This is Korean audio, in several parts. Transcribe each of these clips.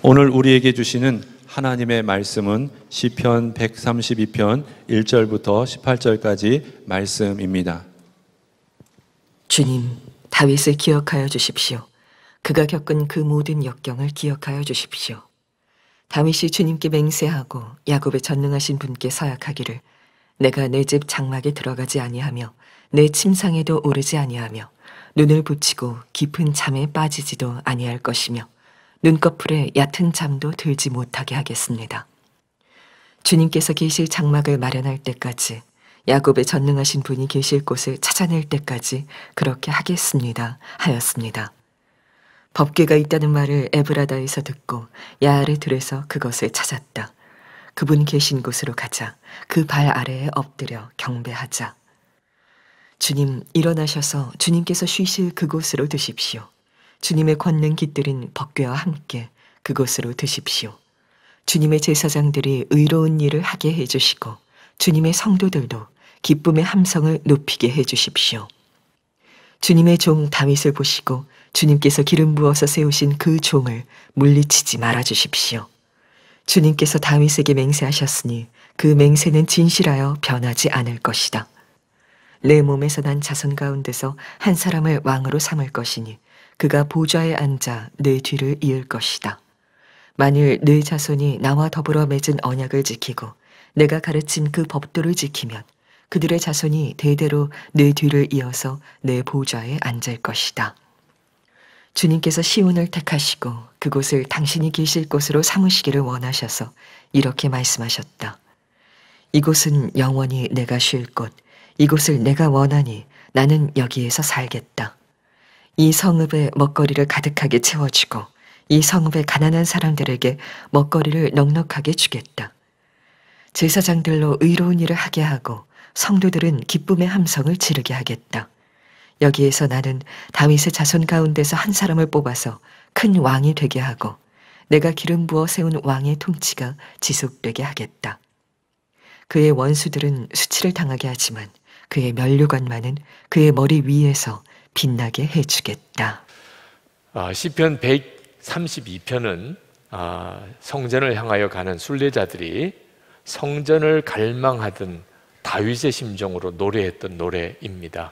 오늘 우리에게 주시는 하나님의 말씀은 시편 132편 1절부터 18절까지 말씀입니다. 주님, 다윗을 기억하여 주십시오. 그가 겪은 그 모든 역경을 기억하여 주십시오. 다윗이 주님께 맹세하고 야곱의 전능하신 분께 서약하기를 내가 내 집 장막에 들어가지 아니하며 내 침상에도 오르지 아니하며 눈을 붙이고 깊은 잠에 빠지지도 아니할 것이며 눈꺼풀에 얕은 잠도 들지 못하게 하겠습니다. 주님께서 계실 장막을 마련할 때까지, 야곱의 전능하신 분이 계실 곳을 찾아낼 때까지 그렇게 하겠습니다 하였습니다. 법궤가 있다는 말을 에브라다에서 듣고 야알의 들에서 그것을 찾았다. 그분 계신 곳으로 가자. 그 발 아래에 엎드려 경배하자. 주님, 일어나셔서 주님께서 쉬실 그곳으로 드십시오. 주님의 권능 깃들인 법궤와 함께 그곳으로 드십시오. 주님의 제사장들이 의로운 일을 하게 해주시고 주님의 성도들도 기쁨의 함성을 높이게 해주십시오. 주님의 종 다윗을 보시고 주님께서 기름 부어서 세우신 그 종을 물리치지 말아주십시오. 주님께서 다윗에게 맹세하셨으니 그 맹세는 진실하여 변하지 않을 것이다. 내 몸에서 난 자손 가운데서 한 사람을 왕으로 삼을 것이니 그가 보좌에 앉아 내 뒤를 이을 것이다. 만일 내 자손이 나와 더불어 맺은 언약을 지키고 내가 가르친 그 법도를 지키면 그들의 자손이 대대로 내 뒤를 이어서 내 보좌에 앉을 것이다. 주님께서 시온을 택하시고 그곳을 당신이 계실 곳으로 삼으시기를 원하셔서 이렇게 말씀하셨다. 이곳은 영원히 내가 쉴 곳, 이곳을 내가 원하니 나는 여기에서 살겠다. 이 성읍에 먹거리를 가득하게 채워주고 이 성읍의 가난한 사람들에게 먹거리를 넉넉하게 주겠다. 제사장들로 의로운 일을 하게 하고 성도들은 기쁨의 함성을 지르게 하겠다. 여기에서 나는 다윗의 자손 가운데서 한 사람을 뽑아서 큰 왕이 되게 하고 내가 기름 부어 세운 왕의 통치가 지속되게 하겠다. 그의 원수들은 수치를 당하게 하지만 그의 면류관만은 그의 머리 위에서 빛나게 해주겠다. 시편 132편은 성전을 향하여 가는 순례자들이 성전을 갈망하던 다윗의 심정으로 노래했던 노래입니다.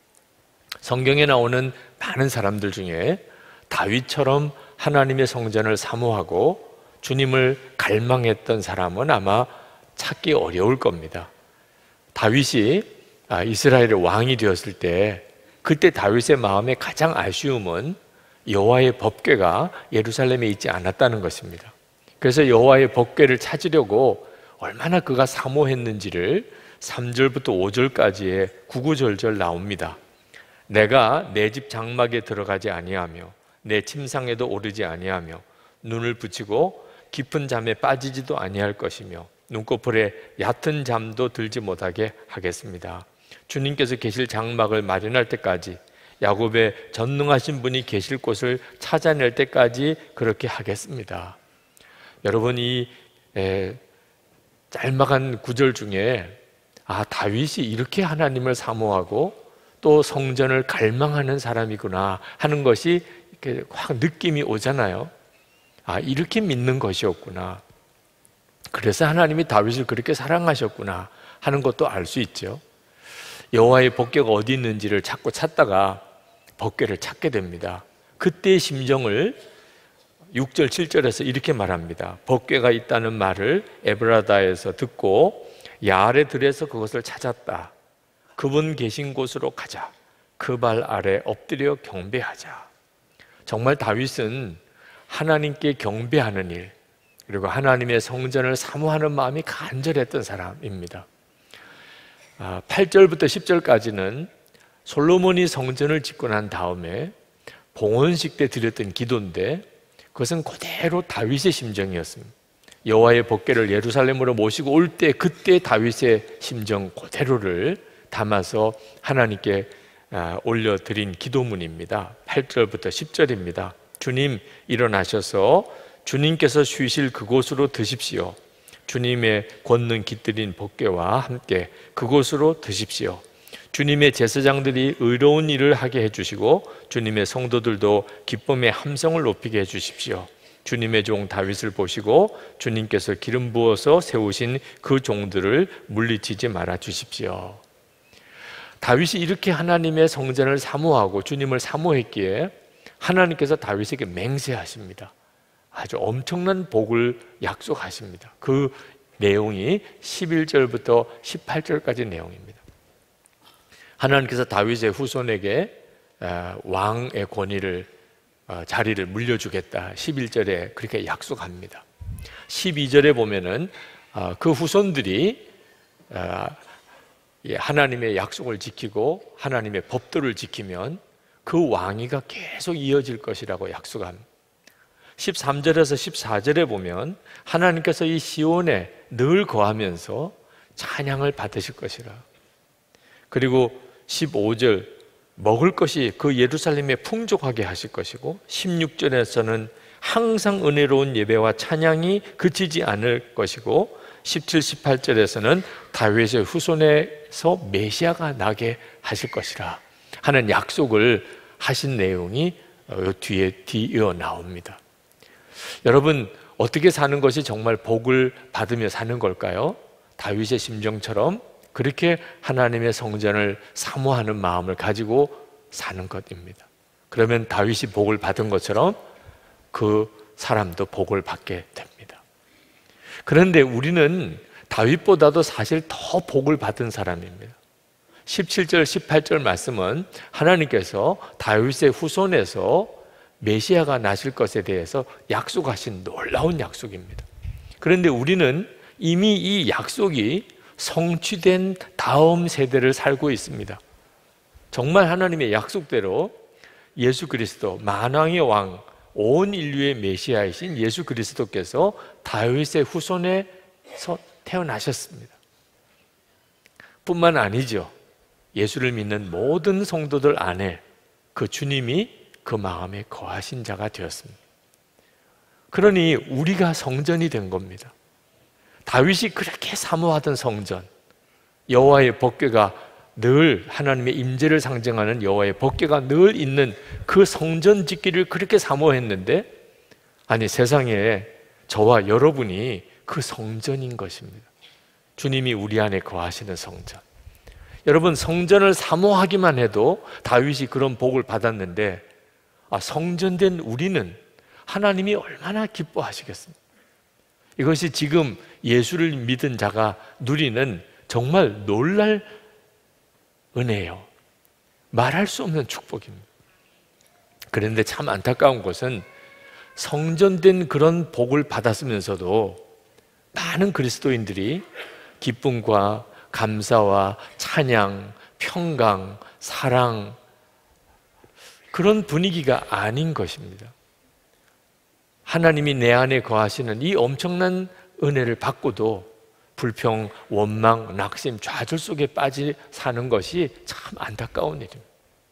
성경에 나오는 많은 사람들 중에 다윗처럼 하나님의 성전을 사모하고 주님을 갈망했던 사람은 아마 찾기 어려울 겁니다. 다윗이 이스라엘의 왕이 되었을 때 그때 다윗의 마음의 가장 아쉬움은 여호와의 법궤가 예루살렘에 있지 않았다는 것입니다. 그래서 여호와의 법궤를 찾으려고 얼마나 그가 사모했는지를 3절부터 5절까지의 구구절절 나옵니다. 내가 내 집 장막에 들어가지 아니하며 내 침상에도 오르지 아니하며 눈을 붙이고 깊은 잠에 빠지지도 아니할 것이며 눈꺼풀에 얕은 잠도 들지 못하게 하겠습니다. 주님께서 계실 장막을 마련할 때까지, 야곱의 전능하신 분이 계실 곳을 찾아낼 때까지 그렇게 하겠습니다. 여러분, 이 짤막한 구절 중에 다윗이 이렇게 하나님을 사모하고 또 성전을 갈망하는 사람이구나 하는 것이 이렇게 확 느낌이 오잖아요. 이렇게 믿는 것이었구나. 그래서 하나님이 다윗을 그렇게 사랑하셨구나 하는 것도 알 수 있죠. 여호와의 법궤가 어디 있는지를 자꾸 찾다가 법궤를 찾게 됩니다. 그때의 심정을 6절 7절에서 이렇게 말합니다. 법궤가 있다는 말을 에브라다에서 듣고 야알의 들에서 그것을 찾았다. 그분 계신 곳으로 가자. 그 발 아래 엎드려 경배하자. 정말 다윗은 하나님께 경배하는 일, 그리고 하나님의 성전을 사모하는 마음이 간절했던 사람입니다. 8절부터 10절까지는 솔로몬이 성전을 짓고 난 다음에 봉헌식 때 드렸던 기도인데 그것은 그대로 다윗의 심정이었습니다. 여호와의 법궤를 예루살렘으로 모시고 올 때 그때 다윗의 심정 그대로를 담아서 하나님께 올려드린 기도문입니다. 8절부터 10절입니다. 주님, 일어나셔서 주님께서 쉬실 그곳으로 드십시오. 주님의 권능 깃들인 법궤와 함께 그곳으로 드십시오. 주님의 제사장들이 의로운 일을 하게 해주시고 주님의 성도들도 기쁨의 함성을 높이게 해주십시오. 주님의 종 다윗을 보시고 주님께서 기름 부어서 세우신 그 종들을 물리치지 말아 주십시오. 다윗이 이렇게 하나님의 성전을 사모하고 주님을 사모했기에 하나님께서 다윗에게 맹세하십니다. 아주 엄청난 복을 약속하십니다. 그 내용이 11절부터 18절까지 내용입니다. 하나님께서 다윗의 후손에게 왕의 권위를 자리를 물려주겠다 11절에 그렇게 약속합니다. 12절에 보면은 그 후손들이 하나님의 약속을 지키고 하나님의 법도를 지키면 그 왕위가 계속 이어질 것이라고 약속합니다. 13절에서 14절에 보면 하나님께서 이 시온에 늘 거하면서 찬양을 받으실 것이라. 그리고 15절 먹을 것이 그 예루살렘에 풍족하게 하실 것이고 16절에서는 항상 은혜로운 예배와 찬양이 그치지 않을 것이고 17, 18절에서는 다윗의 후손에서 메시아가 나게 하실 것이라 하는 약속을 하신 내용이 뒤에 뒤이어 나옵니다. 여러분, 어떻게 사는 것이 정말 복을 받으며 사는 걸까요? 다윗의 심정처럼 그렇게 하나님의 성전을 사모하는 마음을 가지고 사는 것입니다. 그러면 다윗이 복을 받은 것처럼 그 사람도 복을 받게 됩니다. 그런데 우리는 다윗보다도 사실 더 복을 받은 사람입니다. 17절, 18절 말씀은 하나님께서 다윗의 후손에서 메시아가 나실 것에 대해서 약속하신 놀라운 약속입니다. 그런데 우리는 이미 이 약속이 성취된 다음 세대를 살고 있습니다. 정말 하나님의 약속대로 예수 그리스도, 만왕의 왕, 온 인류의 메시아이신 예수 그리스도께서 다윗의 후손에서 태어나셨습니다. 뿐만 아니죠. 예수를 믿는 모든 성도들 안에 그 주님이 그 마음에 거하신 자가 되었습니다. 그러니 우리가 성전이 된 겁니다. 다윗이 그렇게 사모하던 성전, 여호와의 법궤가 늘 하나님의 임재를 상징하는 여호와의 법궤가 늘 있는 그 성전 짓기를 그렇게 사모했는데, 아니 세상에 저와 여러분이 그 성전인 것입니다. 주님이 우리 안에 거하시는 성전. 여러분, 성전을 사모하기만 해도 다윗이 그런 복을 받았는데 성전된 우리는 하나님이 얼마나 기뻐하시겠습니까? 이것이 지금 예수를 믿은 자가 누리는 정말 놀랄 은혜예요. 말할 수 없는 축복입니다. 그런데 참 안타까운 것은 성전된 그런 복을 받았으면서도 많은 그리스도인들이 기쁨과 감사와 찬양, 평강, 사랑, 그런 분위기가 아닌 것입니다. 하나님이 내 안에 거하시는 이 엄청난 은혜를 받고도 불평, 원망, 낙심, 좌절 속에 빠져 사는 것이 참 안타까운 일입니다.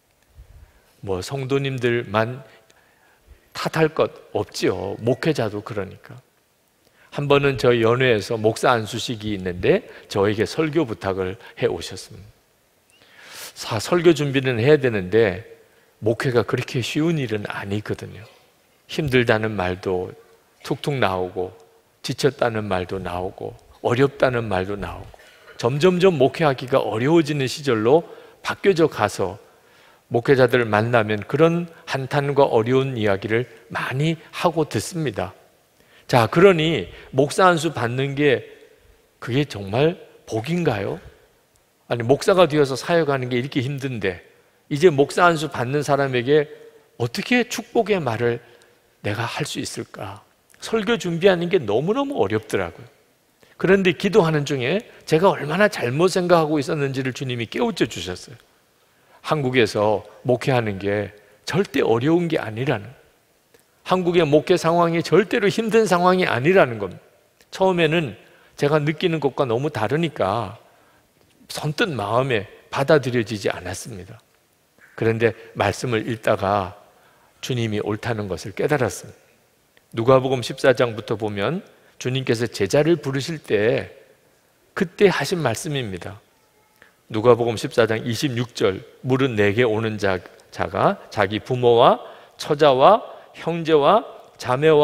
성도님들만 탓할 것 없지요. 목회자도 그러니까. 한 번은 저희 연회에서 목사 안수식이 있는데 저에게 설교 부탁을 해 오셨습니다. 설교 준비는 해야 되는데 목회가 그렇게 쉬운 일은 아니거든요. 힘들다는 말도 툭툭 나오고 지쳤다는 말도 나오고 어렵다는 말도 나오고 점점점 목회하기가 어려워지는 시절로 바뀌어져 가서 목회자들을 만나면 그런 한탄과 어려운 이야기를 많이 하고 듣습니다. 자, 그러니 목사 안수 받는 게 그게 정말 복인가요? 아니, 목사가 되어서 사역하는 게 이렇게 힘든데 이제 목사 안수 받는 사람에게 어떻게 축복의 말을 내가 할 수 있을까? 설교 준비하는 게 너무너무 어렵더라고요. 그런데 기도하는 중에 제가 얼마나 잘못 생각하고 있었는지를 주님이 깨우쳐 주셨어요. 한국에서 목회하는 게 절대 어려운 게 아니라는, 한국의 목회 상황이 절대로 힘든 상황이 아니라는 겁니다. 처음에는 제가 느끼는 것과 너무 다르니까 선뜻 마음에 받아들여지지 않았습니다. 그런데 말씀을 읽다가 주님이 옳다는 것을 깨달았습니다. 누가복음 14장부터 보면 주님께서 제자를 부르실 때 그때 하신 말씀입니다. 누가복음 14장 26절, 물은 내게 오는 자가 자기 부모와 처자와 형제와 자매와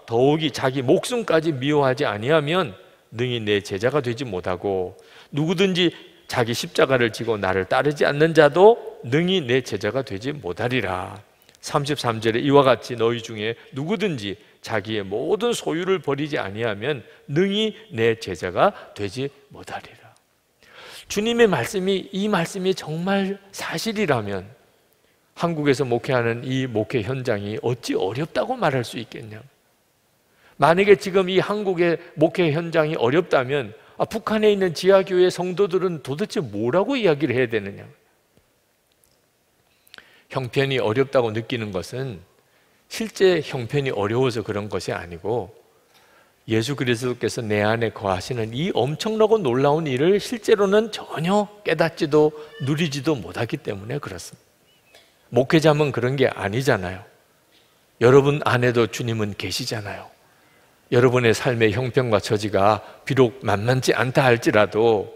더욱이 자기 목숨까지 미워하지 아니하면 능히 내 제자가 되지 못하고 누구든지 자기 십자가를 지고 나를 따르지 않는 자도 능히 내 제자가 되지 못하리라. 33절에 이와 같이 너희 중에 누구든지 자기의 모든 소유를 버리지 아니하면 능히 내 제자가 되지 못하리라. 주님의 말씀이, 이 말씀이 정말 사실이라면 한국에서 목회하는 이 목회 현장이 어찌 어렵다고 말할 수 있겠냐. 만약에 지금 이 한국의 목회 현장이 어렵다면 북한에 있는 지하교회 성도들은 도대체 뭐라고 이야기를 해야 되느냐. 형편이 어렵다고 느끼는 것은 실제 형편이 어려워서 그런 것이 아니고 예수 그리스도께서 내 안에 거하시는 이 엄청나고 놀라운 일을 실제로는 전혀 깨닫지도 누리지도 못하기 때문에 그렇습니다. 목회자면 그런 게 아니잖아요. 여러분 안에도 주님은 계시잖아요. 여러분의 삶의 형편과 처지가 비록 만만치 않다 할지라도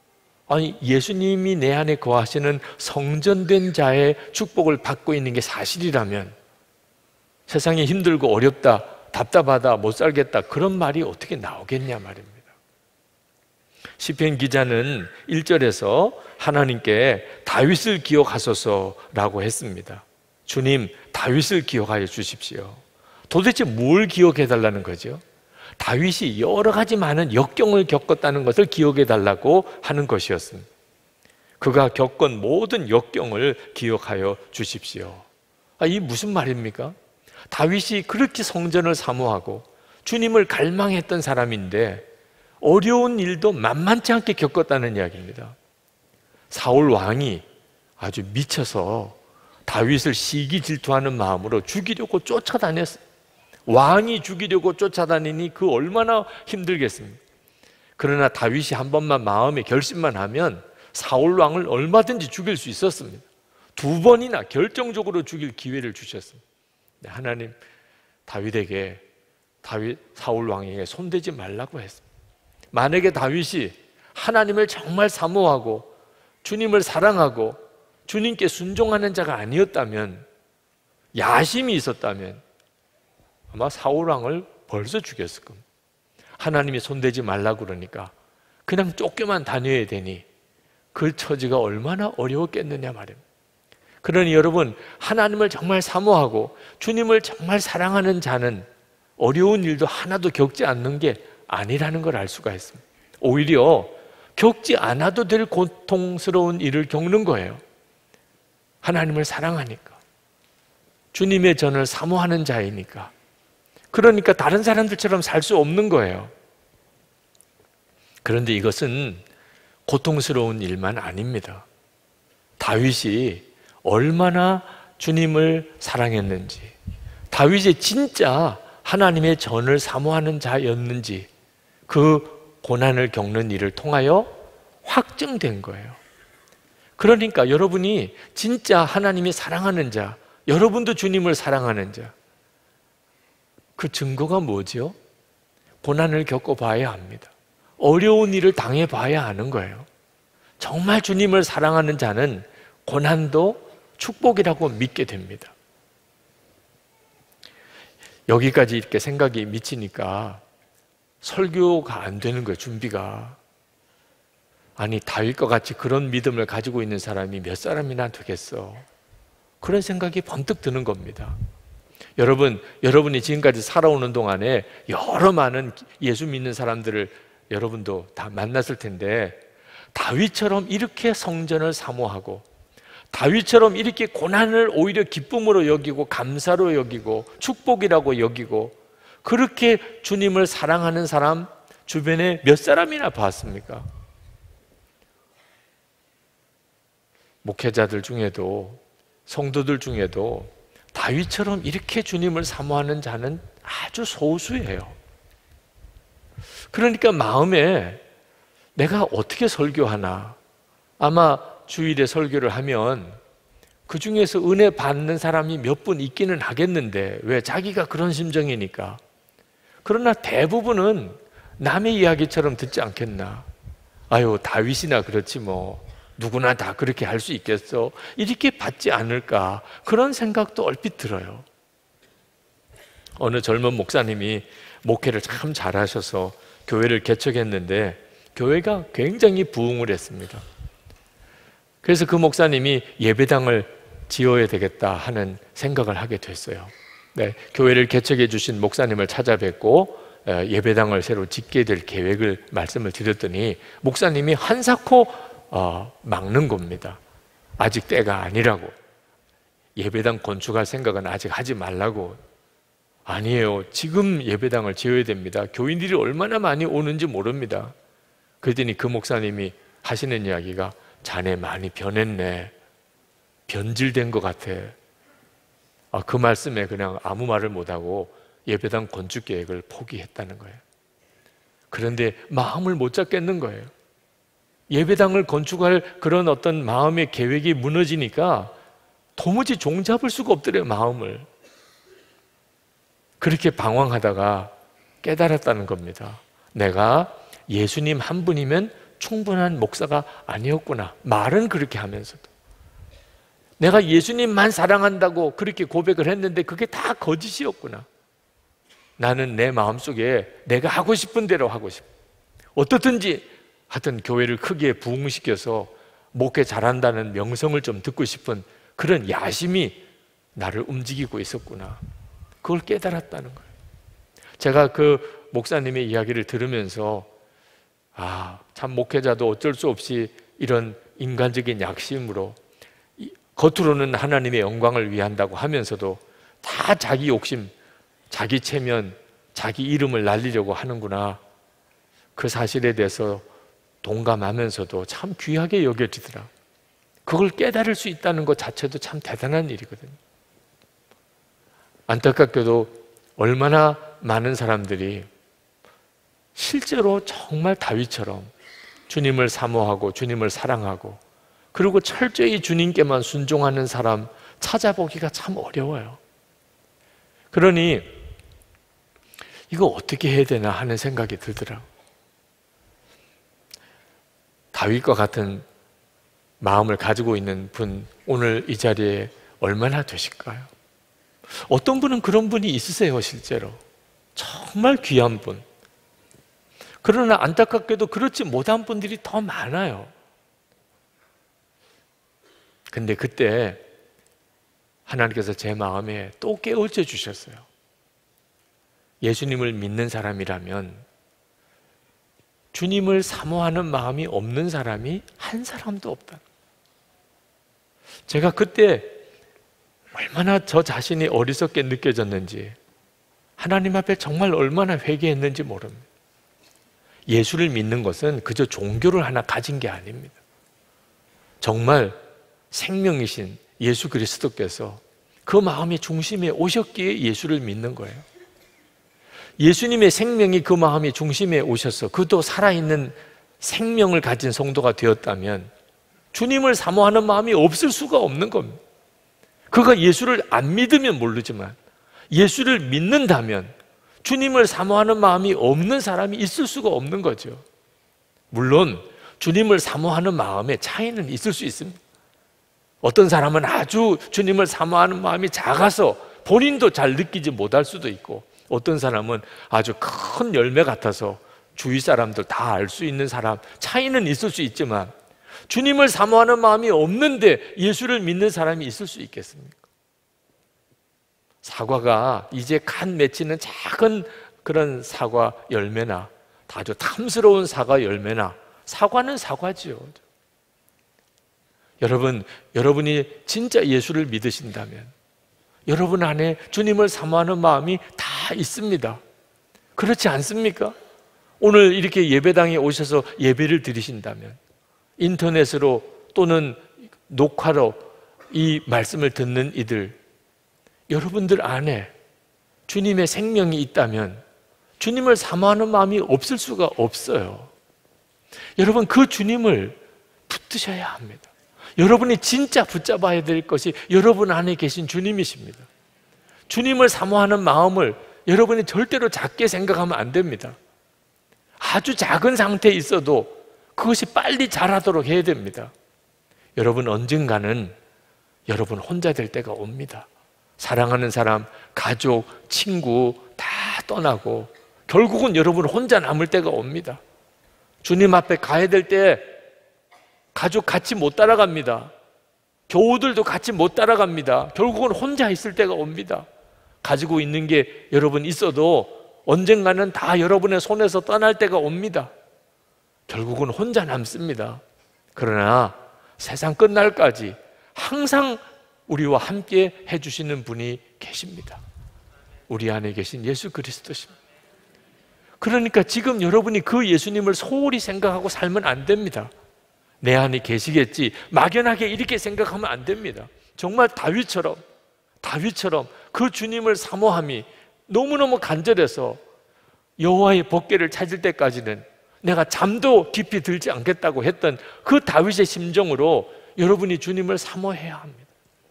예수님이 내 안에 거하시는 성전된 자의 축복을 받고 있는 게 사실이라면 세상이 힘들고 어렵다, 답답하다, 못 살겠다 그런 말이 어떻게 나오겠냐 말입니다. 시편 기자는 1절에서 하나님께 다윗을 기억하소서라고 했습니다. 주님, 다윗을 기억하여 주십시오. 도대체 뭘 기억해 달라는 거죠? 다윗이 여러 가지 많은 역경을 겪었다는 것을 기억해 달라고 하는 것이었습니다. 그가 겪은 모든 역경을 기억하여 주십시오. 이 무슨 말입니까? 다윗이 그렇게 성전을 사모하고 주님을 갈망했던 사람인데 어려운 일도 만만치 않게 겪었다는 이야기입니다. 사울 왕이 아주 미쳐서 다윗을 시기 질투하는 마음으로 죽이려고 쫓아다녔어요. 왕이 죽이려고 쫓아다니니 그 얼마나 힘들겠습니까? 그러나 다윗이 한 번만 마음에 결심만 하면 사울 왕을 얼마든지 죽일 수 있었습니다. 2번이나 결정적으로 죽일 기회를 주셨습니다. 하나님 다윗에게 사울 왕에게 손대지 말라고 했습니다. 만약에 다윗이 하나님을 정말 사모하고 주님을 사랑하고 주님께 순종하는 자가 아니었다면, 야심이 있었다면 아마 사울 왕을 벌써 죽였을 겁니다. 하나님이 손대지 말라고 그러니까 그냥 쫓겨만 다녀야 되니 그 처지가 얼마나 어려웠겠느냐 말입니다. 그러니 여러분, 하나님을 정말 사모하고 주님을 정말 사랑하는 자는 어려운 일도 하나도 겪지 않는 게 아니라는 걸 알 수가 있습니다. 오히려 겪지 않아도 될 고통스러운 일을 겪는 거예요. 하나님을 사랑하니까, 주님의 전을 사모하는 자이니까. 그러니까 다른 사람들처럼 살 수 없는 거예요. 그런데 이것은 고통스러운 일만 아닙니다. 다윗이 얼마나 주님을 사랑했는지, 다윗이 진짜 하나님의 전을 사모하는 자였는지 그 고난을 겪는 일을 통하여 확증된 거예요. 그러니까 여러분이 진짜 하나님이 사랑하는 자, 여러분도 주님을 사랑하는 자, 그 증거가 뭐죠? 고난을 겪어봐야 합니다. 어려운 일을 당해봐야 하는 거예요. 정말 주님을 사랑하는 자는 고난도 축복이라고 믿게 됩니다. 여기까지 이렇게 생각이 미치니까 설교가 안 되는 거예요, 준비가. 아니, 다윗과 같이 그런 믿음을 가지고 있는 사람이 몇 사람이나 되겠어. 그런 생각이 번뜩 드는 겁니다. 여러분이 지금까지 살아오는 동안에 여러 많은 예수 믿는 사람들을 여러분도 다 만났을 텐데, 다윗처럼 이렇게 성전을 사모하고 다윗처럼 이렇게 고난을 오히려 기쁨으로 여기고 감사로 여기고 축복이라고 여기고 그렇게 주님을 사랑하는 사람 주변에 몇 사람이나 봤습니까? 목회자들 중에도 성도들 중에도 다윗처럼 이렇게 주님을 사모하는 자는 아주 소수예요. 그러니까 마음에 내가 어떻게 설교하나, 아마 주일에 설교를 하면 그 중에서 은혜 받는 사람이 몇 분 있기는 하겠는데, 왜? 자기가 그런 심정이니까. 그러나 대부분은 남의 이야기처럼 듣지 않겠나. 아유, 다윗이나 그렇지 뭐 누구나 다 그렇게 할 수 있겠어, 이렇게 받지 않을까, 그런 생각도 얼핏 들어요. 어느 젊은 목사님이 목회를 참 잘하셔서 교회를 개척했는데 교회가 굉장히 부흥을 했습니다. 그래서 그 목사님이 예배당을 지어야 되겠다 하는 생각을 하게 됐어요. 네, 교회를 개척해 주신 목사님을 찾아뵙고 예배당을 새로 짓게 될 계획을 말씀을 드렸더니 목사님이 한사코 막는 겁니다. 아직 때가 아니라고. 예배당 건축할 생각은 아직 하지 말라고. 아니에요. 지금 예배당을 지어야 됩니다. 교인들이 얼마나 많이 오는지 모릅니다. 그랬더니 그 목사님이 하시는 이야기가 자네 많이 변했네. 변질된 것 같아. 그 말씀에 그냥 아무 말을 못하고 예배당 건축 계획을 포기했다는 거예요. 그런데 마음을 못 잡겠는 거예요. 예배당을 건축할 그런 어떤 마음의 계획이 무너지니까 도무지 종잡을 수가 없더래요, 마음을. 그렇게 방황하다가 깨달았다는 겁니다. 내가 예수님 한 분이면 충분한 목사가 아니었구나. 말은 그렇게 하면서도. 내가 예수님만 사랑한다고 그렇게 고백을 했는데 그게 다 거짓이었구나. 나는 내 마음속에 내가 하고 싶은 대로 하고 싶어. 어떻든지 하여튼 교회를 크게 부흥시켜서 목회 잘한다는 명성을 좀 듣고 싶은 그런 야심이 나를 움직이고 있었구나. 그걸 깨달았다는 거예요. 제가 그 목사님의 이야기를 들으면서 참 목회자도 어쩔 수 없이 이런 인간적인 약심으로 겉으로는 하나님의 영광을 위한다고 하면서도 다 자기 욕심, 자기 체면, 자기 이름을 날리려고 하는구나. 그 사실에 대해서 동감하면서도 참 귀하게 여겨지더라. 그걸 깨달을 수 있다는 것 자체도 참 대단한 일이거든요. 안타깝게도 얼마나 많은 사람들이 실제로 정말 다윗처럼 주님을 사모하고 주님을 사랑하고 그리고 철저히 주님께만 순종하는 사람 찾아보기가 참 어려워요. 그러니 이거 어떻게 해야 되나 하는 생각이 들더라고요. 다윗과 같은 마음을 가지고 있는 분 오늘 이 자리에 얼마나 되실까요? 어떤 분은 그런 분이 있으세요, 실제로. 정말 귀한 분. 그러나 안타깝게도 그렇지 못한 분들이 더 많아요. 근데 그때 하나님께서 제 마음에 또 깨우쳐 주셨어요. 예수님을 믿는 사람이라면 주님을 사모하는 마음이 없는 사람이 한 사람도 없다. 제가 그때 얼마나 저 자신이 어리석게 느껴졌는지, 하나님 앞에 정말 얼마나 회개했는지 모릅니다. 예수를 믿는 것은 그저 종교를 하나 가진 게 아닙니다. 정말 생명이신 예수 그리스도께서 그 마음의 중심에 오셨기에 예수를 믿는 거예요. 예수님의 생명이 그 마음의 중심에 오셔서 그도 살아있는 생명을 가진 성도가 되었다면 주님을 사모하는 마음이 없을 수가 없는 겁니다. 그가 예수를 안 믿으면 모르지만 예수를 믿는다면 주님을 사모하는 마음이 없는 사람이 있을 수가 없는 거죠. 물론 주님을 사모하는 마음에 차이는 있을 수 있습니다. 어떤 사람은 아주 주님을 사모하는 마음이 작아서 본인도 잘 느끼지 못할 수도 있고, 어떤 사람은 아주 큰 열매 같아서 주위 사람들 다 알 수 있는 사람, 차이는 있을 수 있지만 주님을 사모하는 마음이 없는데 예수를 믿는 사람이 있을 수 있겠습니까? 사과가 이제 간 맺히는 작은 그런 사과 열매나 아주 탐스러운 사과 열매나 사과는 사과지요. 여러분이 진짜 예수를 믿으신다면 여러분 안에 주님을 사모하는 마음이 다 있습니다. 그렇지 않습니까? 오늘 이렇게 예배당에 오셔서 예배를 드리신다면, 인터넷으로 또는 녹화로 이 말씀을 듣는 이들, 여러분들 안에 주님의 생명이 있다면 주님을 사모하는 마음이 없을 수가 없어요. 여러분, 그 주님을 붙드셔야 합니다. 여러분이 진짜 붙잡아야 될 것이 여러분 안에 계신 주님이십니다. 주님을 사모하는 마음을 여러분이 절대로 작게 생각하면 안 됩니다. 아주 작은 상태에 있어도 그것이 빨리 자라도록 해야 됩니다. 여러분, 언젠가는 여러분 혼자 될 때가 옵니다. 사랑하는 사람, 가족, 친구 다 떠나고 결국은 여러분 혼자 남을 때가 옵니다. 주님 앞에 가야 될 때 가족 같이 못 따라갑니다. 교우들도 같이 못 따라갑니다. 결국은 혼자 있을 때가 옵니다. 가지고 있는 게 여러분 있어도 언젠가는 다 여러분의 손에서 떠날 때가 옵니다. 결국은 혼자 남습니다. 그러나 세상 끝날까지 항상 우리와 함께 해주시는 분이 계십니다. 우리 안에 계신 예수 그리스도십니다. 그러니까 지금 여러분이 그 예수님을 소홀히 생각하고 살면 안 됩니다. 내 안에 계시겠지, 막연하게 이렇게 생각하면 안 됩니다. 정말 다윗처럼 그 주님을 사모함이 너무너무 간절해서 여호와의 법궤를 찾을 때까지는 내가 잠도 깊이 들지 않겠다고 했던 그 다윗의 심정으로 여러분이 주님을 사모해야 합니다.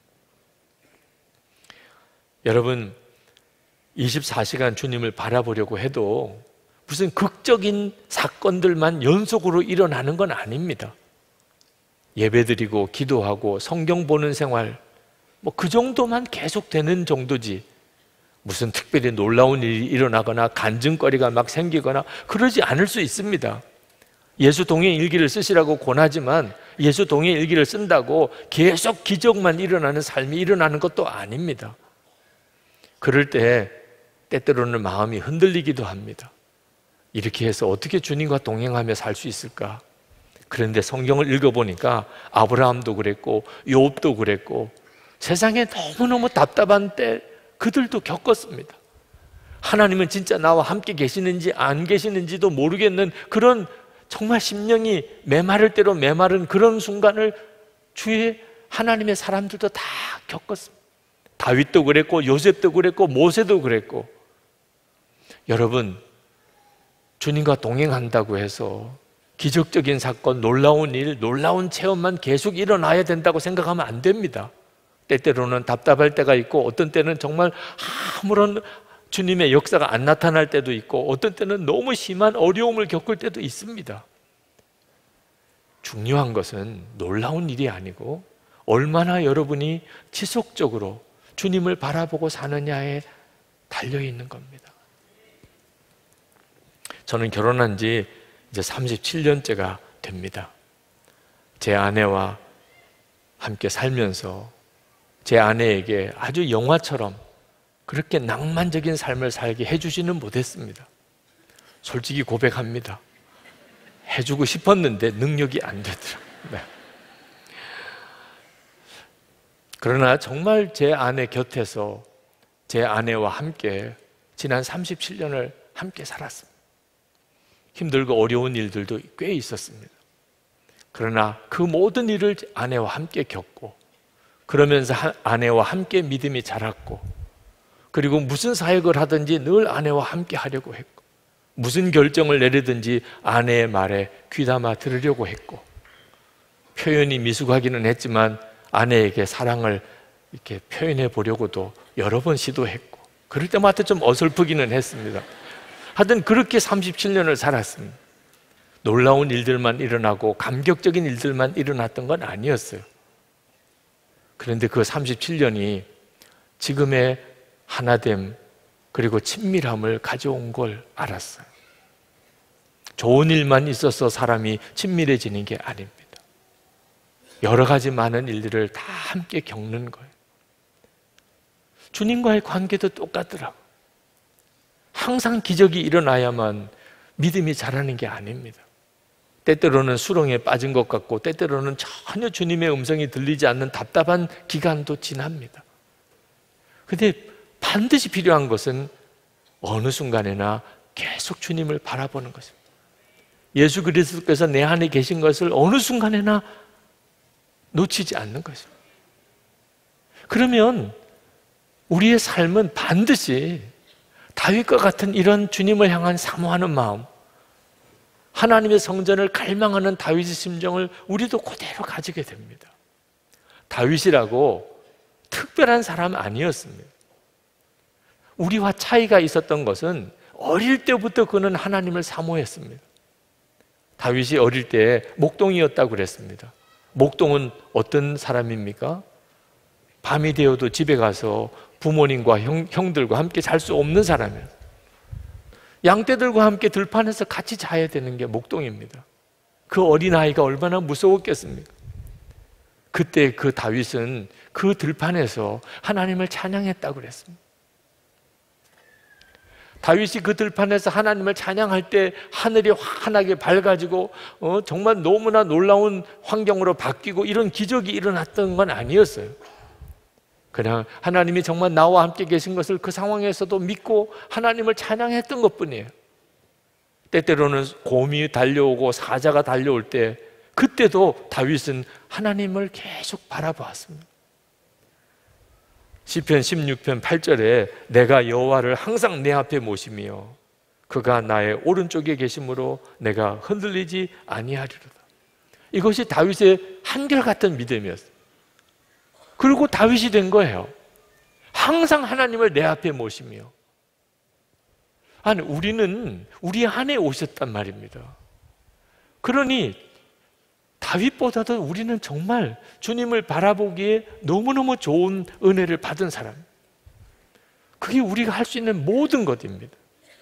여러분, 24시간 주님을 바라보려고 해도 무슨 극적인 사건들만 연속으로 일어나는 건 아닙니다. 예배드리고 기도하고 성경 보는 생활, 뭐 그 정도만 계속되는 정도지 무슨 특별히 놀라운 일이 일어나거나 간증거리가 막 생기거나 그러지 않을 수 있습니다. 예수 동행 일기를 쓰시라고 권하지만 예수 동행 일기를 쓴다고 계속 기적만 일어나는 삶이 일어나는 것도 아닙니다. 그럴 때 때때로는 마음이 흔들리기도 합니다. 이렇게 해서 어떻게 주님과 동행하며 살 수 있을까? 그런데 성경을 읽어보니까 아브라함도 그랬고 욥도 그랬고 세상에 너무너무 답답한 때 그들도 겪었습니다. 하나님은 진짜 나와 함께 계시는지 안 계시는지도 모르겠는 그런 정말 심령이 메마를 대로 메마른 그런 순간을 주의 하나님의 사람들도 다 겪었습니다. 다윗도 그랬고 요셉도 그랬고 모세도 그랬고. 여러분, 주님과 동행한다고 해서 기적적인 사건, 놀라운 일, 놀라운 체험만 계속 일어나야 된다고 생각하면 안 됩니다. 때때로는 답답할 때가 있고 어떤 때는 정말 아무런 주님의 역사가 안 나타날 때도 있고 어떤 때는 너무 심한 어려움을 겪을 때도 있습니다. 중요한 것은 놀라운 일이 아니고 얼마나 여러분이 지속적으로 주님을 바라보고 사느냐에 달려있는 겁니다. 저는 결혼한 지 이제 37년째가 됩니다. 제 아내와 함께 살면서 제 아내에게 아주 영화처럼 그렇게 낭만적인 삶을 살게 해주지는 못했습니다. 솔직히 고백합니다. 해주고 싶었는데 능력이 안 되더라고요. 네. 그러나 정말 제 아내 곁에서 제 아내와 함께 지난 37년을 함께 살았습니다. 힘들고 어려운 일들도 꽤 있었습니다. 그러나 그 모든 일을 아내와 함께 겪고 그러면서 아내와 함께 믿음이 자랐고 그리고 무슨 사역을 하든지 늘 아내와 함께 하려고 했고 무슨 결정을 내리든지 아내의 말에 귀담아 들으려고 했고 표현이 미숙하기는 했지만 아내에게 사랑을 이렇게 표현해 보려고도 여러 번 시도했고 그럴 때마다 좀 어설프기는 했습니다. 하여튼 그렇게 37년을 살았습니다. 놀라운 일들만 일어나고 감격적인 일들만 일어났던 건 아니었어요. 그런데 그 37년이 지금의 하나됨 그리고 친밀함을 가져온 걸 알았어요. 좋은 일만 있어서 사람이 친밀해지는 게 아닙니다. 여러 가지 많은 일들을 다 함께 겪는 거예요. 주님과의 관계도 똑같더라고요. 항상 기적이 일어나야만 믿음이 자라는 게 아닙니다. 때때로는 수렁에 빠진 것 같고 때때로는 전혀 주님의 음성이 들리지 않는 답답한 기간도 지납니다. 그런데 반드시 필요한 것은 어느 순간에나 계속 주님을 바라보는 것입니다. 예수 그리스도께서 내 안에 계신 것을 어느 순간에나 놓치지 않는 것입니다. 그러면 우리의 삶은 반드시 다윗과 같은 이런 주님을 향한 사모하는 마음, 하나님의 성전을 갈망하는 다윗의 심정을 우리도 그대로 가지게 됩니다. 다윗이라고 특별한 사람 아니었습니다. 우리와 차이가 있었던 것은 어릴 때부터 그는 하나님을 사모했습니다. 다윗이 어릴 때 목동이었다고 그랬습니다. 목동은 어떤 사람입니까? 밤이 되어도 집에 가서 부모님과 형들과 함께 잘 수 없는 사람이에요. 양떼들과 함께 들판에서 같이 자야 되는 게 목동입니다. 그 어린아이가 얼마나 무서웠겠습니까? 그때 그 다윗은 그 들판에서 하나님을 찬양했다고 그랬습니다. 다윗이 그 들판에서 하나님을 찬양할 때 하늘이 환하게 밝아지고 정말 너무나 놀라운 환경으로 바뀌고 이런 기적이 일어났던 건 아니었어요. 그냥 하나님이 정말 나와 함께 계신 것을 그 상황에서도 믿고 하나님을 찬양했던 것뿐이에요. 때때로는 곰이 달려오고 사자가 달려올 때 그때도 다윗은 하나님을 계속 바라보았습니다. 시편 16편 8절에 내가 여호와를 항상 내 앞에 모시며 그가 나의 오른쪽에 계심으로 내가 흔들리지 아니하리로다. 이것이 다윗의 한결같은 믿음이었어요. 그리고 다윗이 된 거예요. 항상 하나님을 내 앞에 모시며. 아니, 우리는 우리 안에 오셨단 말입니다. 그러니 다윗보다도 우리는 정말 주님을 바라보기에 너무너무 좋은 은혜를 받은 사람. 그게 우리가 할 수 있는 모든 것입니다.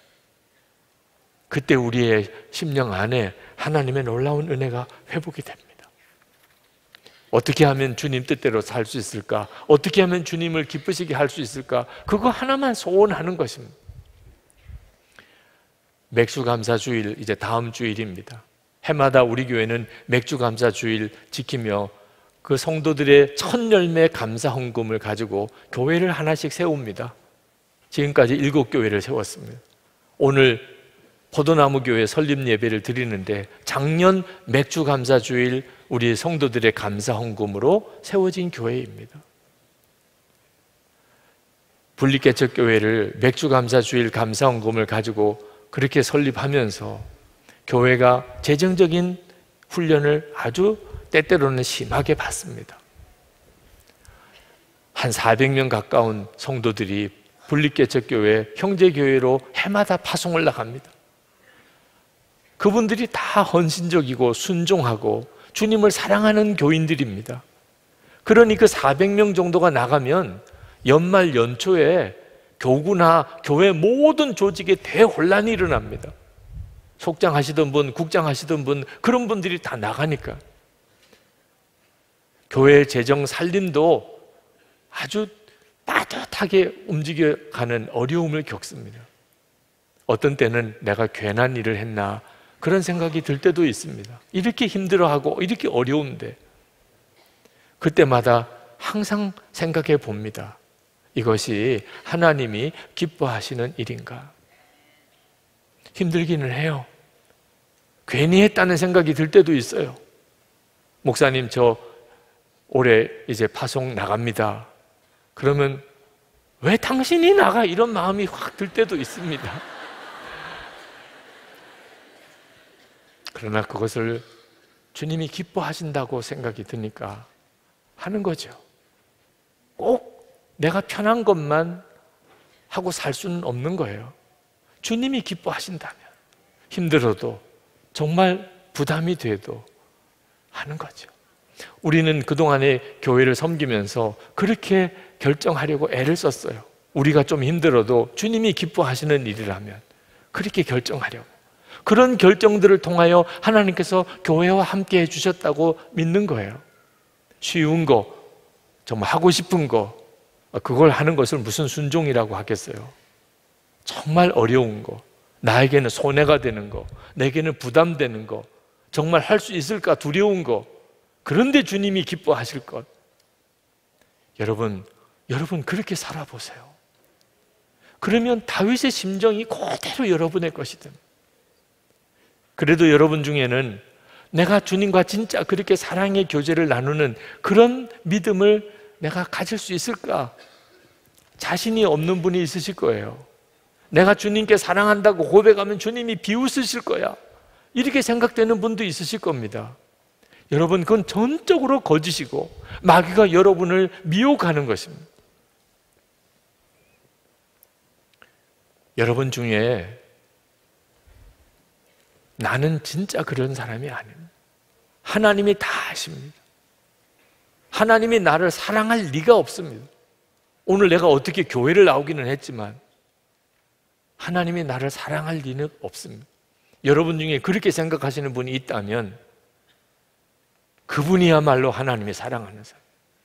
그때 우리의 심령 안에 하나님의 놀라운 은혜가 회복이 됩니다. 어떻게 하면 주님 뜻대로 살 수 있을까? 어떻게 하면 주님을 기쁘시게 할 수 있을까? 그거 하나만 소원하는 것입니다. 맥주감사주일 이제 다음 주일입니다. 해마다 우리 교회는 맥주감사주일 지키며 그 성도들의 첫 열매 감사 헌금을 가지고 교회를 하나씩 세웁니다. 지금까지 7교회를 세웠습니다. 오늘 포도나무 교회 설립 예배를 드리는데 작년 맥주감사주일 우리 성도들의 감사 헌금으로 세워진 교회입니다. 분리개척교회를 맥주감사주일 감사 헌금을 가지고 그렇게 설립하면서 교회가 재정적인 훈련을 아주 때때로는 심하게 받습니다. 한 400명 가까운 성도들이 분리개척교회 형제교회로 해마다 파송을 나갑니다. 그분들이 다 헌신적이고 순종하고 주님을 사랑하는 교인들입니다. 그러니 그 400명 정도가 나가면 연말 연초에 교구나 교회 모든 조직에 대혼란이 일어납니다. 속장하시던 분, 국장하시던 분, 그런 분들이 다 나가니까 교회 재정 살림도 아주 빠듯하게 움직여가는 어려움을 겪습니다. 어떤 때는 내가 괜한 일을 했나 그런 생각이 들 때도 있습니다. 이렇게 힘들어하고 이렇게 어려운데 그때마다 항상 생각해 봅니다. 이것이 하나님이 기뻐하시는 일인가? 힘들기는 해요. 괜히 했다는 생각이 들 때도 있어요. 목사님, 저 올해 이제 파송 나갑니다. 그러면 왜 당신이 나가? 이런 마음이 확 들 때도 있습니다. 그러나 그것을 주님이 기뻐하신다고 생각이 드니까 하는 거죠. 꼭 내가 편한 것만 하고 살 수는 없는 거예요. 주님이 기뻐하신다면 힘들어도 정말 부담이 돼도 하는 거죠. 우리는 그동안에 교회를 섬기면서 그렇게 결정하려고 애를 썼어요. 우리가 좀 힘들어도 주님이 기뻐하시는 일이라면 그렇게 결정하려고. 그런 결정들을 통하여 하나님께서 교회와 함께 해주셨다고 믿는 거예요. 쉬운 거, 정말 하고 싶은 거, 그걸 하는 것을 무슨 순종이라고 하겠어요. 정말 어려운 거, 나에게는 손해가 되는 거, 내게는 부담되는 거, 정말 할 수 있을까 두려운 거, 그런데 주님이 기뻐하실 것. 여러분 그렇게 살아보세요. 그러면 다윗의 심정이 그대로 여러분의 것이 됩니다. 그래도 여러분 중에는 내가 주님과 진짜 그렇게 사랑의 교제를 나누는 그런 믿음을 내가 가질 수 있을까? 자신이 없는 분이 있으실 거예요. 내가 주님께 사랑한다고 고백하면 주님이 비웃으실 거야. 이렇게 생각되는 분도 있으실 겁니다. 여러분, 그건 전적으로 거짓이고 마귀가 여러분을 미혹하는 것입니다. 여러분 중에 나는 진짜 그런 사람이 아닙니다. 하나님이 다 아십니다. 하나님이 나를 사랑할 리가 없습니다. 오늘 내가 어떻게 교회를 나오기는 했지만 하나님이 나를 사랑할 리는 없습니다. 여러분 중에 그렇게 생각하시는 분이 있다면 그분이야말로 하나님이 사랑하는 사람.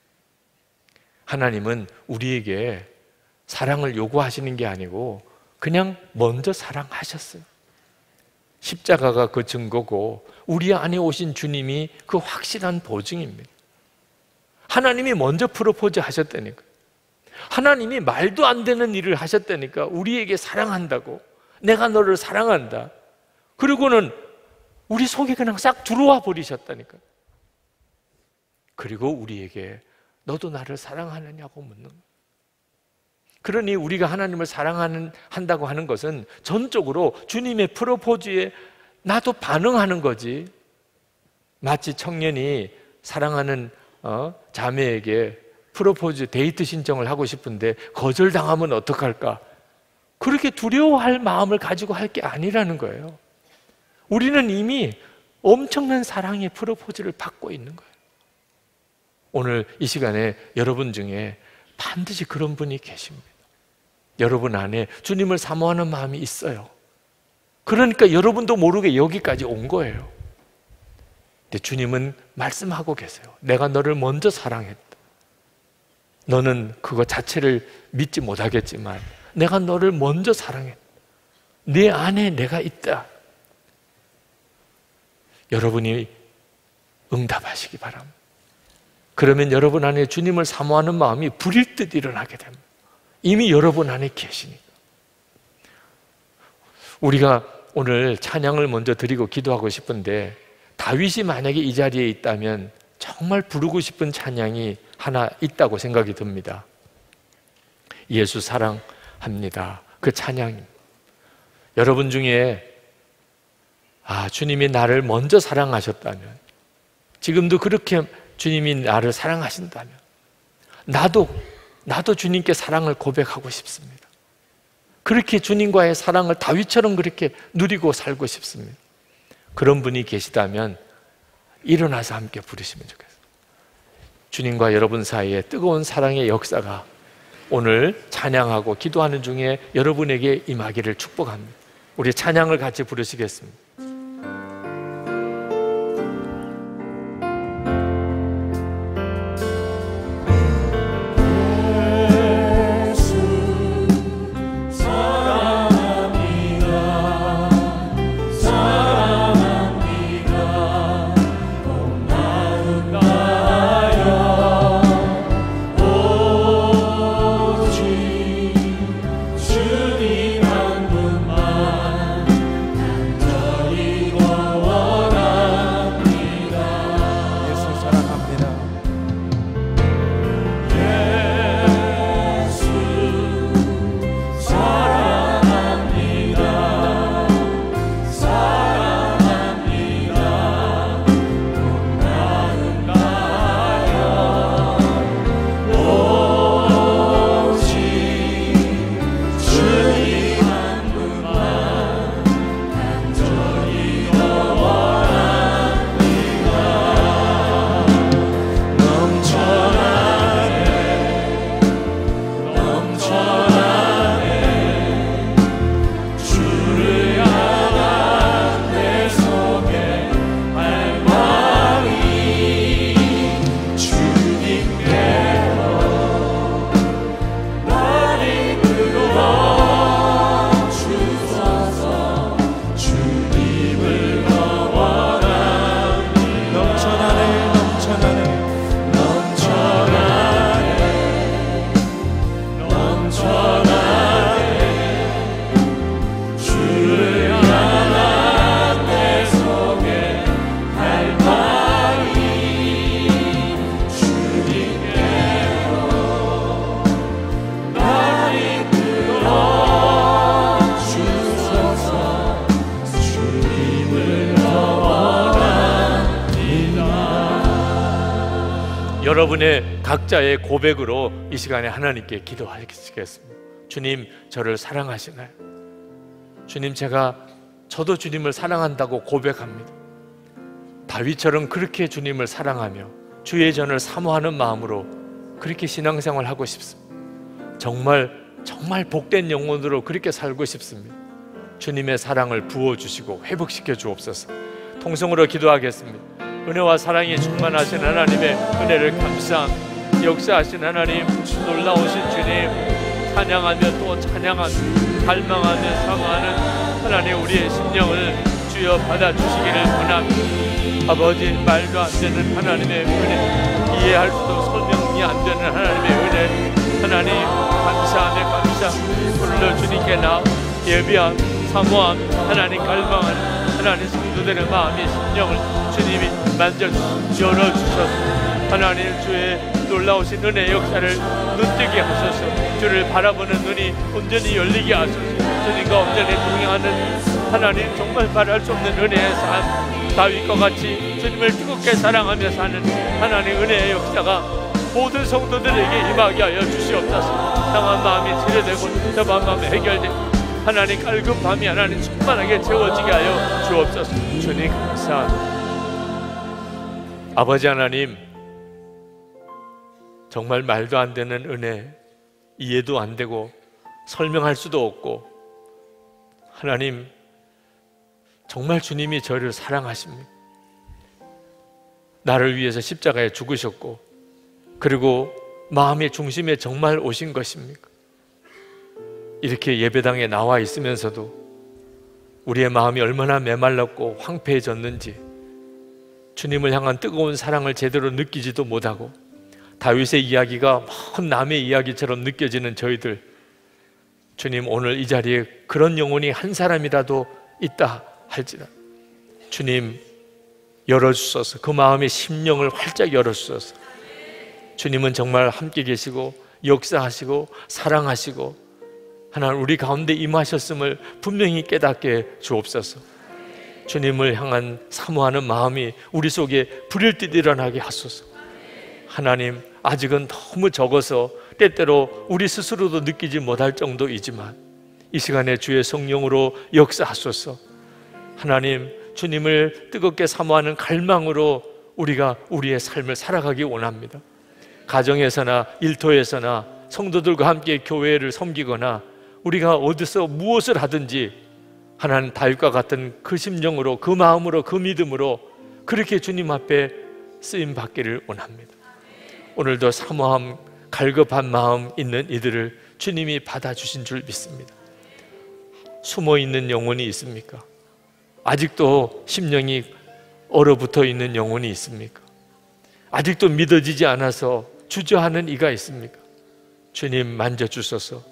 하나님은 우리에게 사랑을 요구하시는 게 아니고 그냥 먼저 사랑하셨어요. 십자가가 그 증거고 우리 안에 오신 주님이 그 확실한 보증입니다. 하나님이 먼저 프로포즈 하셨다니까. 하나님이 말도 안 되는 일을 하셨다니까. 우리에게 사랑한다고, 내가 너를 사랑한다. 그리고는 우리 속에 그냥 싹 들어와 버리셨다니까. 그리고 우리에게 너도 나를 사랑하느냐고 묻는 거예요. 그러니 우리가 하나님을 사랑한다고 하는 것은 전적으로 주님의 프로포즈에 나도 반응하는 거지. 마치 청년이 사랑하는 자매에게 프로포즈 데이트 신청을 하고 싶은데 거절당하면 어떡할까? 그렇게 두려워할 마음을 가지고 할 게 아니라는 거예요. 우리는 이미 엄청난 사랑의 프로포즈를 받고 있는 거예요. 오늘 이 시간에 여러분 중에 반드시 그런 분이 계십니다. 여러분 안에 주님을 사모하는 마음이 있어요. 그러니까 여러분도 모르게 여기까지 온 거예요. 근데 주님은 말씀하고 계세요. 내가 너를 먼저 사랑했다. 너는 그거 자체를 믿지 못하겠지만 내가 너를 먼저 사랑했다. 네 안에 내가 있다. 여러분이 응답하시기 바랍니다. 그러면 여러분 안에 주님을 사모하는 마음이 불일 듯 일어나게 됩니다. 이미 여러분 안에 계시니까. 우리가 오늘 찬양을 먼저 드리고 기도하고 싶은데 다윗이 만약에 이 자리에 있다면 정말 부르고 싶은 찬양이 하나 있다고 생각이 듭니다. 예수 사랑합니다. 그 찬양입니다. 여러분 중에 주님이 나를 먼저 사랑하셨다면, 지금도 그렇게 주님이 나를 사랑하신다면 나도 주님께 사랑을 고백하고 싶습니다. 그렇게 주님과의 사랑을 다윗처럼 그렇게 누리고 살고 싶습니다. 그런 분이 계시다면 일어나서 함께 부르시면 좋겠어요. 주님과 여러분 사이에 뜨거운 사랑의 역사가 오늘 찬양하고 기도하는 중에 여러분에게 임하기를 축복합니다. 우리 찬양을 같이 부르시겠습니다. 여러분의 각자의 고백으로 이 시간에 하나님께 기도하시겠습니다. 주님, 저를 사랑하시나요? 주님, 저도 주님을 사랑한다고 고백합니다. 다윗처럼 그렇게 주님을 사랑하며 주의 전을 사모하는 마음으로 그렇게 신앙생활 하고 싶습니다. 정말 복된 영혼으로 그렇게 살고 싶습니다. 주님의 사랑을 부어주시고 회복시켜 주옵소서. 통성으로 기도하겠습니다. 은혜와 사랑이 충만하신 하나님의 은혜를 감사합니다. 역사하신 하나님, 놀라우신 주님, 찬양하며 또 찬양하며 갈망하며 사모하는 하나님, 우리의 심령을 주여 받아주시기를 원합니다. 아버지, 말도 안 되는 하나님의 은혜, 이해할 수도 설명이 안 되는 하나님의 은혜, 하나님 감사하며 오늘도 주님께 나와 예비함, 사모함, 하나님 갈망하는 하나님 성도들의 마음의 심령을 주님이 만져 열어주셔서 하나님 주의 놀라우신 은혜 역사를 눈뜨게 하소서. 주를 바라보는 눈이 온전히 열리게 하소서. 주님과 온전히 동행하는 하나님, 정말 말할 수 없는 은혜의 삶, 다윗과 같이 주님을 뜨겁게 사랑하며 사는 하나님 은혜의 역사가 모든 성도들에게 임하게 하여 주시옵소서. 상한 마음이 치료되고 답답한 마음이 해결되고 하나님 깔끔함이 하나님 충만하게 채워지게 하여 주옵소서. 주님 감사합니다. 아버지 하나님, 정말 말도 안 되는 은혜, 이해도 안 되고 설명할 수도 없고, 하나님 정말 주님이 저를 사랑하십니다. 나를 위해서 십자가에 죽으셨고, 그리고 마음의 중심에 정말 오신 것입니까? 이렇게 예배당에 나와 있으면서도 우리의 마음이 얼마나 메말랐고 황폐해졌는지, 주님을 향한 뜨거운 사랑을 제대로 느끼지도 못하고 다윗의 이야기가 먼 남의 이야기처럼 느껴지는 저희들, 주님 오늘 이 자리에 그런 영혼이 한 사람이라도 있다 할지라 주님 열어주소서. 그 마음의 심령을 활짝 열어주소서. 주님은 정말 함께 계시고 역사하시고 사랑하시고 하나님 우리 가운데 임하셨음을 분명히 깨닫게 주옵소서. 주님을 향한 사모하는 마음이 우리 속에 불일 듯 일어나게 하소서. 하나님, 아직은 너무 적어서 때때로 우리 스스로도 느끼지 못할 정도이지만 이 시간에 주의 성령으로 역사하소서. 하나님, 주님을 뜨겁게 사모하는 갈망으로 우리가 우리의 삶을 살아가기 원합니다. 가정에서나 일터에서나 성도들과 함께 교회를 섬기거나 우리가 어디서 무엇을 하든지 하나님 다윗과 같은 그 심정으로, 그 마음으로, 그 믿음으로 그렇게 주님 앞에 쓰임 받기를 원합니다. 오늘도 사모함, 갈급한 마음 있는 이들을 주님이 받아주신 줄 믿습니다. 숨어있는 영혼이 있습니까? 아직도 심령이 얼어붙어 있는 영혼이 있습니까? 아직도 믿어지지 않아서 주저하는 이가 있습니까? 주님 만져주소서.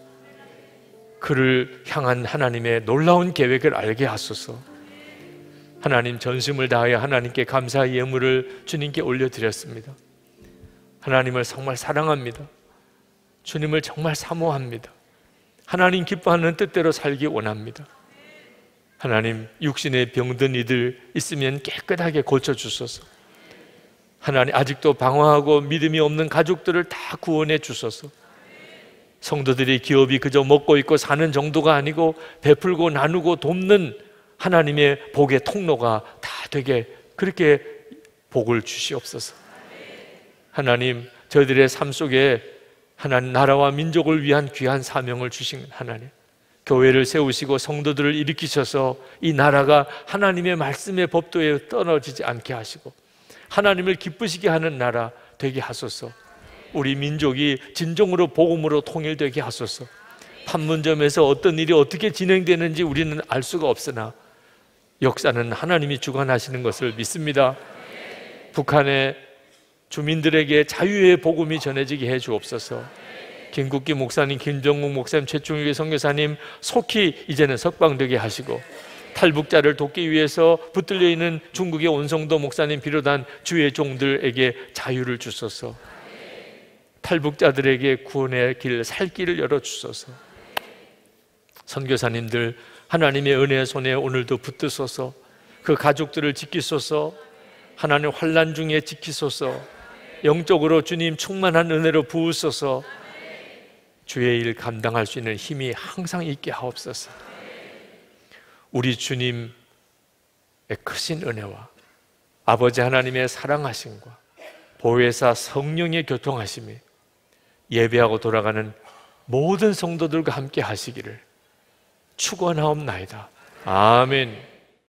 그를 향한 하나님의 놀라운 계획을 알게 하소서. 하나님, 전심을 다하여 하나님께 감사의 예물을 주님께 올려드렸습니다. 하나님을 정말 사랑합니다. 주님을 정말 사모합니다. 하나님 기뻐하는 뜻대로 살기 원합니다. 하나님, 육신에 병든 이들 있으면 깨끗하게 고쳐주소서. 하나님, 아직도 방황하고 믿음이 없는 가족들을 다 구원해 주소서. 성도들이 기업이 그저 먹고 있고 사는 정도가 아니고 베풀고 나누고 돕는 하나님의 복의 통로가 다 되게 그렇게 복을 주시옵소서. 하나님, 저희들의 삶 속에 하나님 나라와 민족을 위한 귀한 사명을 주신 하나님, 교회를 세우시고 성도들을 일으키셔서 이 나라가 하나님의 말씀의 법도에 떨어지지 않게 하시고 하나님을 기쁘시게 하는 나라 되게 하소서. 우리 민족이 진정으로 복음으로 통일되게 하소서. 판문점에서 어떤 일이 어떻게 진행되는지 우리는 알 수가 없으나 역사는 하나님이 주관하시는 것을 믿습니다. 북한의 주민들에게 자유의 복음이 전해지게 해 주옵소서. 김국기 목사님, 김정국 목사님, 최충일 선교사님 속히 이제는 석방되게 하시고 탈북자를 돕기 위해서 붙들려 있는 중국의 온성도 목사님 비롯한 주의 종들에게 자유를 주소서. 탈북자들에게 구원의 길, 살 길을 열어주소서. 선교사님들 하나님의 은혜의 손에 오늘도 붙드소서. 그 가족들을 지키소서. 하나님 환난 중에 지키소서. 영적으로 주님 충만한 은혜로 부으소서. 주의 일 감당할 수 있는 힘이 항상 있게 하옵소서. 우리 주님의 크신 은혜와 아버지 하나님의 사랑하심과 보혜사 성령의 교통하심이 예배하고 돌아가는 모든 성도들과 함께 하시기를 축원하옵나이다. 아멘.